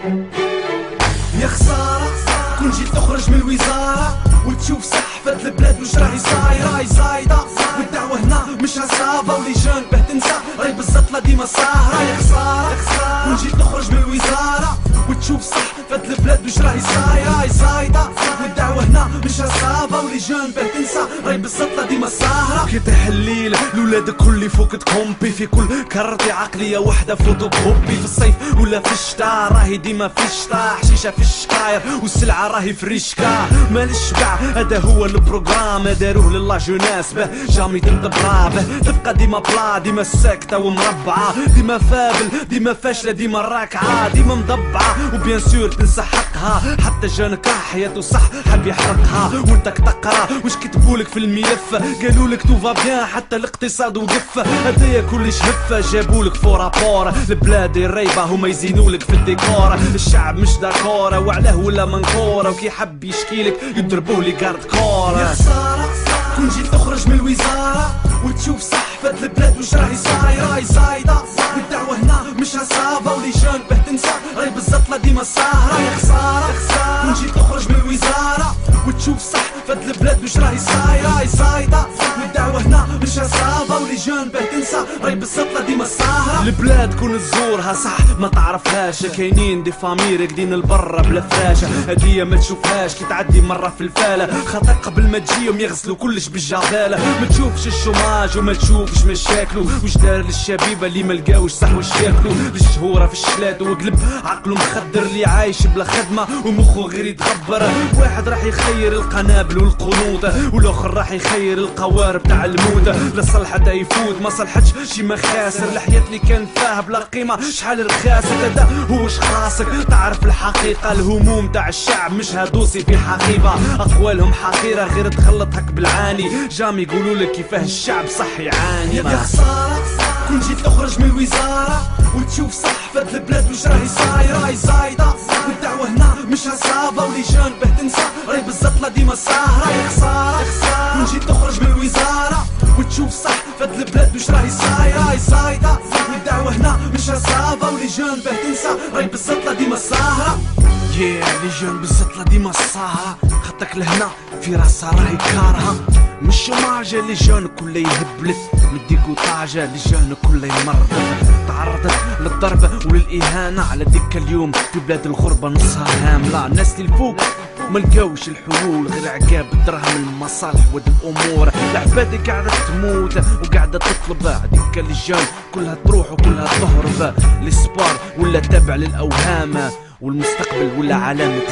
يا خسارة كون جيت تخرج من الوزارة وتشوف صحفة البلاد وش راهي صايرة، راهي زايدة والدعوة هنا مش عصابة ولي جون باه تنسى راهي بالزطلة ديما ساهرة. يا خسارة كون جيت تخرج من الوزارة وتشوف صحفة البلاد وش راهي صايرة، راهي زايدة والدعوة هنا مش عصابة ولي جون باه تنسى راهي بالزطلة ديما ساهرة. كي تحليل الولاد كل فوق تكومبي في كل كرتي عقلية وحدة فوتوكوبي، في الصيف ولا في الشتاء راهي ديما في الشطاح، حشيشة في الشكاير والسلعة راهي فريشكا. مال الشبع هذا هو البروغرام داروه لله جوناس باه جامي تندبرا باه تبقى ديما بلا ديما ساكتة ومربعة، ديما فابل ديما فاشلة ديما راكعة ديما مضبعة وبيان سور تنسى حقها. حتى جانك حياته صح حب يحرقها وانتك تقرا واش كتبولك في الملف، قالولك توفا بيان حتى الاقتصاد وقف. هدايا كلش هفة جابولك فو رابور، البلاد الريبة هما يزينولك في الديكور. الشعب مش داكورة وعلاه ولا منكورة وكي حب يشكيلك يضربوه لي كارد كورة. يا خسارة كون جيت تخرج من الوزارة وتشوف صحفة البلاد وش راهي صايرة، راهي زايدة والدعوة هنا مش عصابة ولي جون باه تنسى راهي بالزطلة ديما ساهرة. يا خسارة كون جيت تخرج من الوزارة وتشوف صحفة البلاد وش راهي صايرة، راهي زايدة والدعوة هنا مش عصابة ولي جون باه تنسى راهي بالزطلة ديما ساهرة. البلاد كون تزورها صح ما تعرفهاش، كاينين دي فامي راقدين البرة بلا فراشة، هدية ما تشوفهاش كي تعدي مرة في الفالة، خاطر قبل ما تجيهم يغسلوا كلش بالجبالة. ما تشوفش الشوماج وما تشوفش مشاكلو وش دار للشبيبة اللي ما لقاوش صح وش ياكلو، للشهورة في الشلات وقلب عقله مخدر اللي عايش بلا خدمة ومخه غير يتغبر. واحد راح يخير القنابل والقنوطة والاخر راح يخير القوارب تاع الموتة، لا صلح حتى يفوت ما صلحتش شي ما خاسر. الحياة اللي كان فيها بلا قيمة شحال رخاصة، هذا هو خاصك تعرف الحقيقة. الهموم تاع الشعب مش هادوسي في حقيبة، اقوالهم حقيرة غير تخلطك بالعاني، جامي يقولولك كيفاه الشعب صح يعاني. يا خسارة كون جيت تخرج من الوزارة وتشوف صحفة البلاد وش راهي صايرة، راهي زايدة والدعوة هنا مش عصابة ولي جون باه تنسى راهي بالزطلة ديما ساهرة. يا خسارة كون جيت تخرج من الوزارة وتشوف صحفة البلاد وش راهي صايرة، راهي زايدة والدعوة هنا مش عصابة ولي جون باه تنسى راهي بالزطلة ديما ساهرة. لي جون بالزطلة ديما الساهرة، خطك لهنا في راسها راهي كارها. مش شوماجة لي جون كله يهبلت مديكو طاجة لي جون كله يمرض، تعرضت للضربة وللإهانة على ديك اليوم في بلاد الغربة نصها هاملة. الناس اللي الفوق ملقاوش الحلول غير عقاب الدرهم المصالح ود الامور، العباد قاعدة تموت وقاعدة تطلب هذيك الجون كلها تروح وكلها تهرب. الاسبار ولا تابع للاوهام والمستقبل ولا علامة.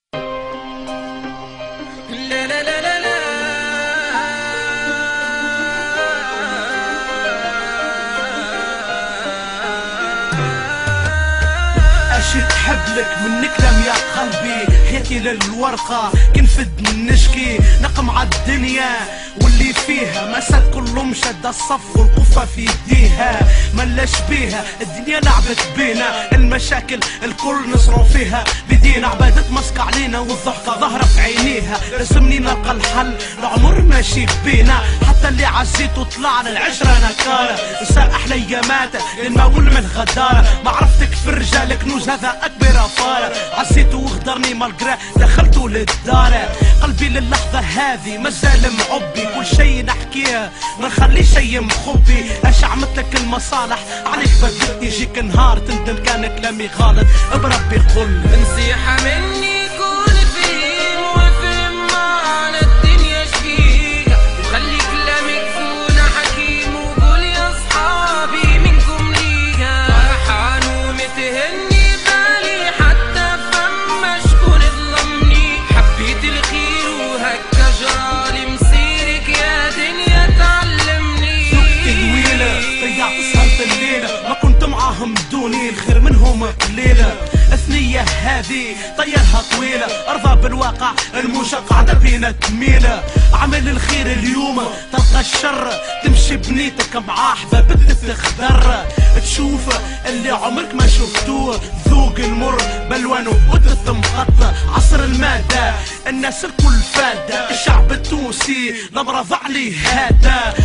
أشد حبلك من نكلم يا قلبي، حياتي للورقة كنفد نشكي نقم عالدنيا واللي فيها مسات كله مشد الصف والقفة في يديها ملاش بيها. الدنيا لعبت بينا المشاكل الكل نصروا فيها بدينا، عبادت مسك علينا والضحكة ظهرة في عينيها، رسمني نلقى الحل العمر ماشي بينا. حتى اللي عزيته طلع للعشرة نكارة، نساء أحلى أيامات للمول من الغدارة، ما عرفتك في الرجال كنوز هذا أكبر أفارة. عزيته وغدرني مالقرا دخلته للدار، قلبي للحظة هذه مازال معبي، كل شي نحكيه ما نخلي شي مخبي. أشع مثلك المصالح عليك بدك يجيك نهار تندم كان كلامي غلط بربي قل نصيحة مني كون فيه وفهم معنى الدنيا شفيها، وخلي كلامك فونا حكيم وقول يا صحابي منكم ليها. فرحان ومتهني بالي حتى فما شكون ظلمني، حبيت الخير وهكا جرالي مصيرك يا دنيا تعلمني. سكت طويلة ضيعت سهرة الليلة ما كنت معاهم دوني الخير منهم قليلة. الثنية هذه طيرها طويلة ارضى بالواقع الموشة قاعدة بينا تميلة. عمل الخير اليوم تلقى الشر تمشي بنيتك معاه حباب تخضر، تشوف اللي عمرك ما شفتوه ذوق المر بلوانه ودث مقطع. عصر المادة الناس الكل فادة، الشعب التونسي نبرة ضعلي هادة، اكو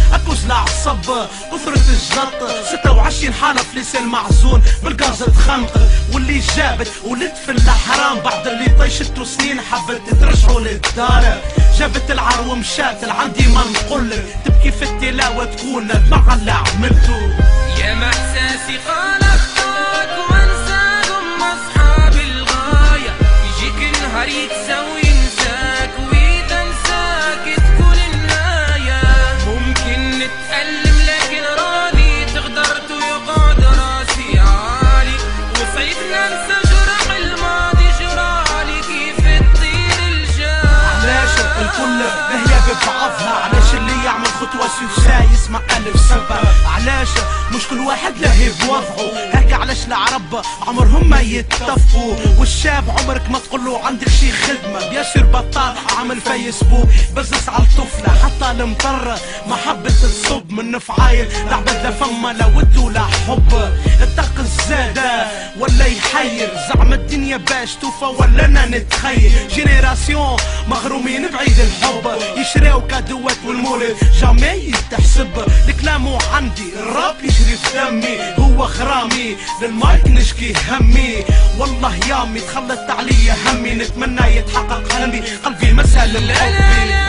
العصب كثرة الجلط 26 حالة في لسان معزون بالغاز تخنق واللي جابت ولد في الاحرام بعد اللي طيشت سنين حبت ترجعوا للدار جابت العار ومشات لعندي ما نقولك تبكي في التلاوة تكون مع اللي عملته يا ما احساسي خلقتك وانساهم اصحاب الغاية يجيك النهار يتساوي ينساك واذا نساك تكون النهاية ممكن نتألم لكن راني تقدرت ويقعد راسي عالي وصعيب ننسى جرح الماضي جرالي كيف تطير الجاي علاش الكل هي ببعضها علاش اللي يعمل خطوة سوسا يسمع ألف سبب علاش مش كل واحد له بوضعه هيك علاش العرب عمرهم ما يتفقوا والشاب عمرك ما تقوله عندك شي خدمة بياسر بطال عامل فيسبوك بزنس على الطفلة حتى المطر محبة تصب من فعايل لعبة لا فما لا ود ولا حب الطاق الزادة ولا يحير زعم الدنيا باش توفى ولا انا نتخيل جينيراسيون مغرومين بعيد الحب يشراو كادوات والمولد جامي يتحسب الكلام عندي الراب يجري في دمي هو غرامي للمايك نشكي همي والله يامي تخلت عليا همي نتمنى يتحقق حلمي قلبي مسألة الحب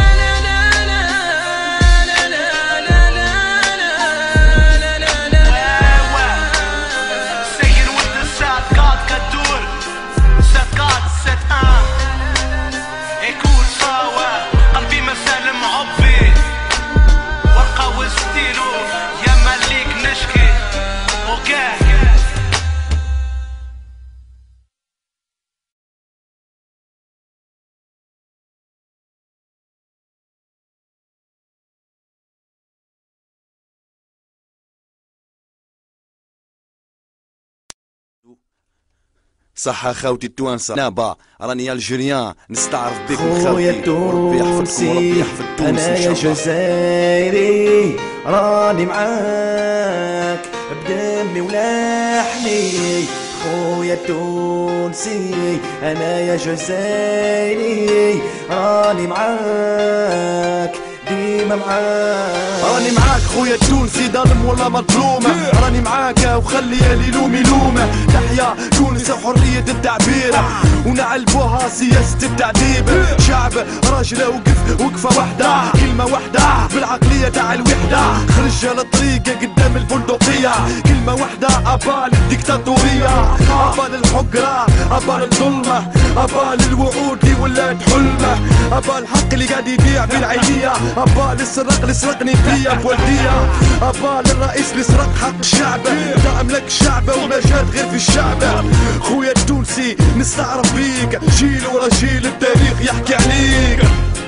صح خاوتي التوانسة نابا راني الجيريان نستعرف بك خويا وربي يحفظكم وربي يحفظ تونس انا يا جزائري راني معاك بدمي ولحمي خويا التونسي انا يا جزائري راني معاك ديما معاك راني معاك خويا التونسي ظالم ولا مظلومة راني معاك وخلي اللي يلوم يلومه تحيا تونس حرية التعبير ونعلبوها سياسة التعذيب شعب راجل وقفة واحدة كلمة واحدة بالعقلية تاع الوحدة خرج للطريقة قدام البندقية كلمة واحدة أبال الديكتاتورية أبال الحقرة أبال الظلمة أبال الوعود اللي ولات حلمة أبال الحق اللي قاعد يبيع بالعينية أبال السرق اللي سرقني فيا بولدية أبال الرئيس اللي سرق حق الشعب دعم لك الشعب وما جات غير في الشعب خويا التونسي نستعرف بيك جيل ورا جيل التاريخ يحكي عليك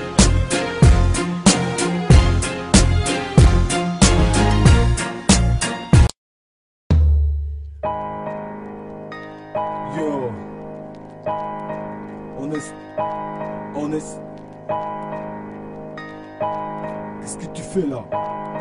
Yo, honest. Qu'est-ce que tu fais là?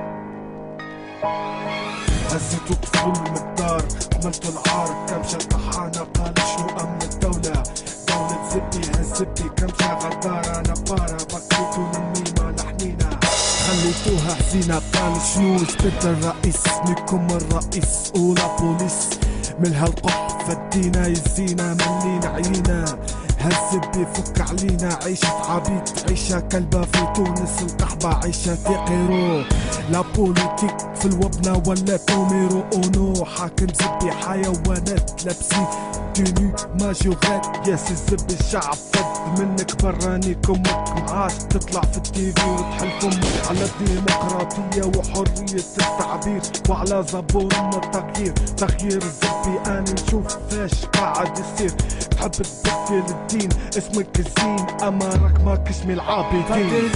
هزيت طفل من الدار عملت العار كمشة طحانة قال شنو أمن الدولة دولة زبي هالزبي كمشة غدارة أنا بارة بكيتو للميمة لحنينة خليتوها حزينة قال شنو جبت الرئيس لكم الرئيس ولا بوليس من هالقح فدينا يزينا ملينا عينا هالزبي فك علينا عيشة عبيد عيشة كلبة في تونس القحبة عيشة في قيرو لا بوليتيك في الوبنة ولا توميرو اونو حاكم زبي حيوانات لابسين توني ماجوغات ياس الزبي الشعب فد منك برانيكم معاش تطلع في التيفي وتحلفم على الديمقراطية وحرية التعبير وعلى زبون التغيير تغيير الزبي انا نشوف فاش قاعد يصير تحب تبدل الدين اسمك الزين اما راك ما كشمي العابدين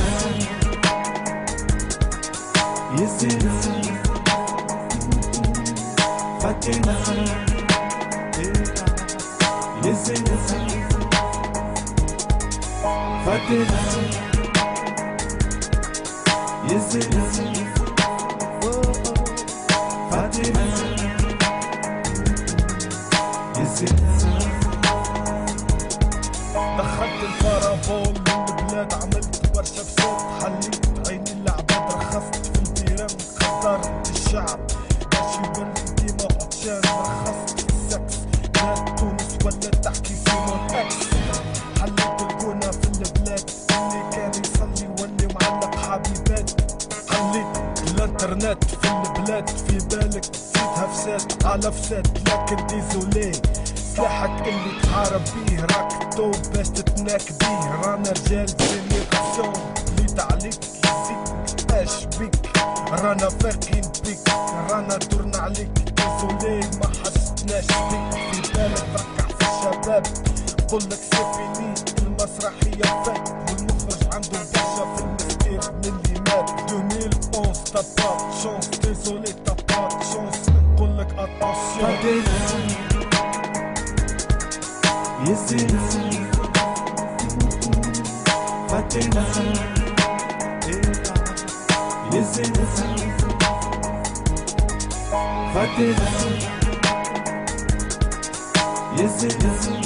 يزينا فاتنا يزينا فاتنا يزينا فاتنا يزينا دخلت الفرافون من البلاد عملت برشا بصوت خليت عيني العباد رخصت في البيران انترنت في البلاد في بالك نسيتها فساد على فساد، لكن ديزولي سلاحك اللي تحارب بيه راك تو باش تتناك بيه. رانا رجال جينيراسيون بليت عليك يزيك اش بيك، رانا فاقين بيك رانا دورنا عليك ديزولي ما حسناش بيك. في بالك تركع في الشباب قولك سيفيني المسرحية فات، والمخرج عنده برشا في المسير من اللي مات. 2011 تابات شونس ديزولي تابات شونس نقولك اتونسيون. يزيد فاتنا يزيد فاتنا يزيد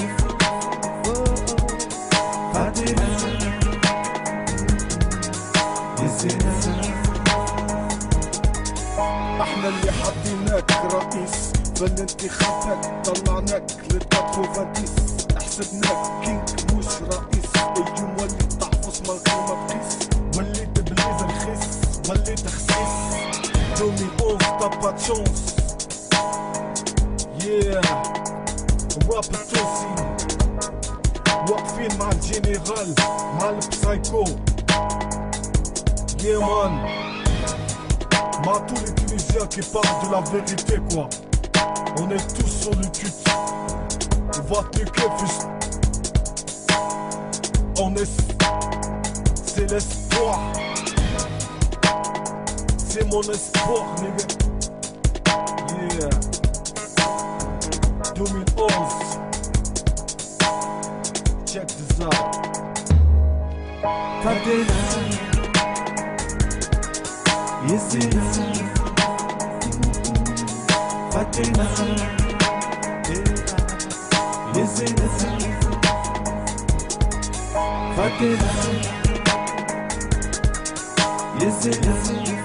فاتنا يزيد. احنا اللي حطيناك رئيس في الانتخابات، طلعناك للتاتروفاتيس، حسبناك كينج مش رئيس. اليوم وليت تحفظ من غير ما تقيس، وليت بليز رخيص وليت خسيس. 2011 تابات شونس الراب التونسي واقفين مع الجنرال مع البسايكو مان مع tous les Tunisiens qui parlent de la vérité quoi. On est tous sur le cul, on va cliquer fils. On est, c'est l'espoir, c'est mon espoir nigga. Yeah 2011 check this out. فاتنا يزيد فاتنا يزيد فاتنا يزيد